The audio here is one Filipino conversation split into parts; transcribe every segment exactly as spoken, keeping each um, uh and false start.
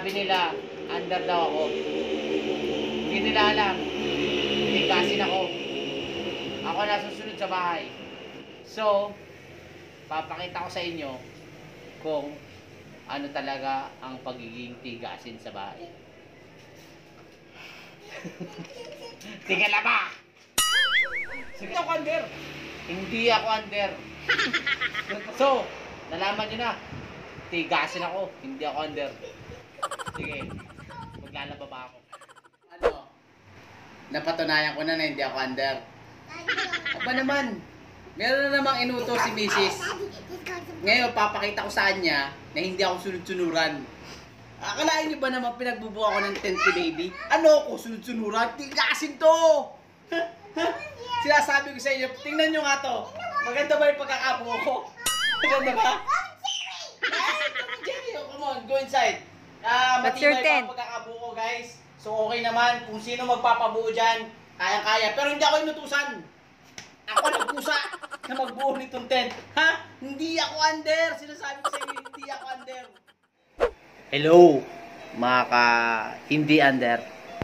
Sabi nila, under daw ako. Hindi nila alam. Tigasin ako. Ako na susunod sa bahay. So, papakita ko sa inyo kung ano talaga ang pagiging tigasin sa bahay. Tingala ba? Sige ako under. Hindi ako under. So, nalaman nyo na. Tigasin ako. Hindi ako under. Sige. Maglalaba pa ako. Ano? Napatunayan ko na na hindi ako under. Aba naman. Meron na namang inuto si Missus Ngayon, papakita ko sa kanya na hindi ako sunod-sunuran. Akalain niyo ba naman pinagbubuka ko ng tent ni baby? Ano ako, sunod-sunuran? Tigasin to! Sinasabi ko sa inyo, tingnan nyo nga to. Maganda ba yung pagkakabuo ko? Maganda ba? Ay, come on, Jenny. Oh, come on, go inside. Uh, matibay pa ang pagkakabuo ko, guys. So, okay naman. Kung sino magpapabuo dyan, kaya-kaya. Pero hindi ako inutusan. Ako nagpusa na magbuo nitong tent. Ha? Hindi ako under. Sinasabi ko sa inyo, hindi ako under. Hello, mga ka hindi under.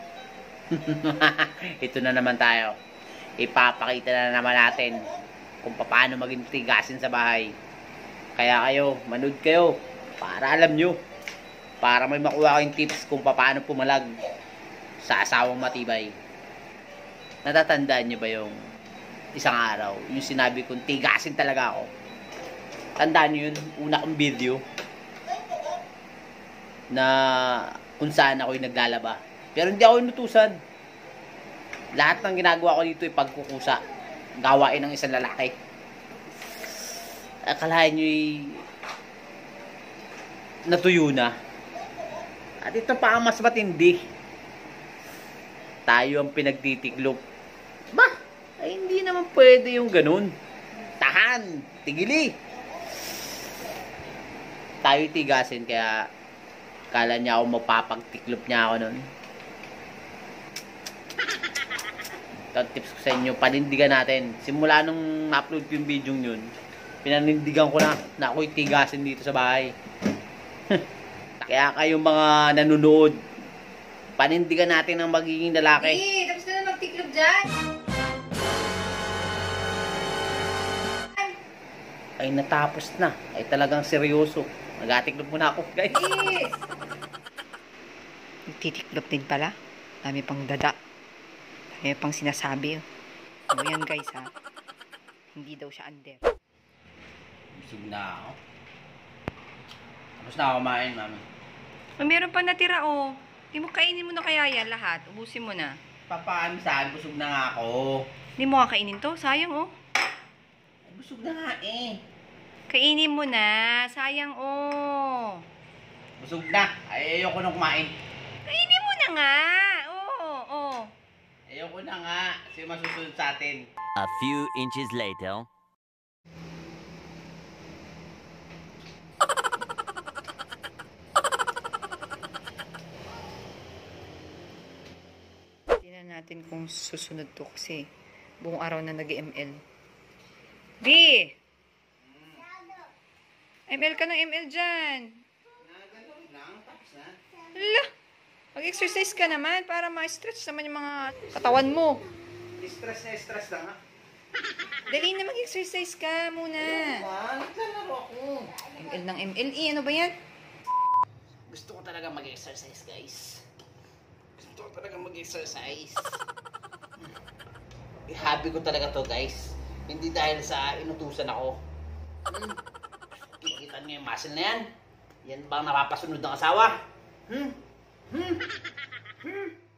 Ito na naman tayo. Ipapakita na naman natin kung paano maging tigasin sa bahay. Kaya kayo, manood kayo para alam nyo. Para may makuha kayong tips kung paano pumalag sa asawang matibay. Natatandaan nyo ba yung isang araw, yung sinabi kong tigasin talaga ako? Tandaan nyo yun, una kong video na kung saan ako'y naglalaba. Pero hindi ako inutusan. Lahat ng ginagawa ko dito ay pagkukusa. Gawain ng isang lalaki. Akalain nyo'y natuyo na. At ito pa ang mas matindi. Tayo ang pinagtitiklop. Bah, ay hindi naman pwede yung ganun. Tahan, tigili. Tayo tigasin, kaya kala niya ako mapapagtiklop niya ako nun. Ito tips ko sa inyo, panindigan natin. Simula nung na-upload ko yung video yun, pinanindigan ko na na ako'y tigasin dito sa bahay. Kaya kayong mga nanonood, panindigan natin ang magiging lalaki. Eh, tapos na na magtiklop dyan. Ay natapos na. Ay talagang seryoso. Nag-atiklop muna ako, guys. Yes. Titiklop din pala. Dami pang dada. Dami pang sinasabi. O yan guys ha. Hindi daw siya under. Busog na ako. Tapos na ako kumain, mami. O, meron pa natira oh. Di mo kainin mo na kaya yan lahat. Ubusin mo na. Papaan saan? Busog na nga ako. Di mo kakainin to. Sayang oh. Ay, busog na nga eh. Kainin mo na. Sayang oh. Busog na. Ay, ayoko na kumain. Kainin mo na nga. Oo, oo. Ayoko na nga. Kasi masusunod sa atin. A few inches later. Tingnan natin kung susunod to kasi buong araw na nag-M L. B! M L ka ng M L dyan. Hala! Mag-exercise ka naman para ma-stretch naman yung mga katawan mo. Stress na stress na nga. Dali na mag-exercise ka muna. Ano? Naglalaro ako. M L ng M L E, ano ba yan? Gusto ko talaga mag-exercise, guys. Gusto ko talaga mag-exercise. Hobby ko talaga to, guys. Hindi dahil sa inutusan ako. Hmm. Kikita niyo yung muscle na yan? Yan bang napapasunod ng asawa? Hmm? Hmm? Hmm?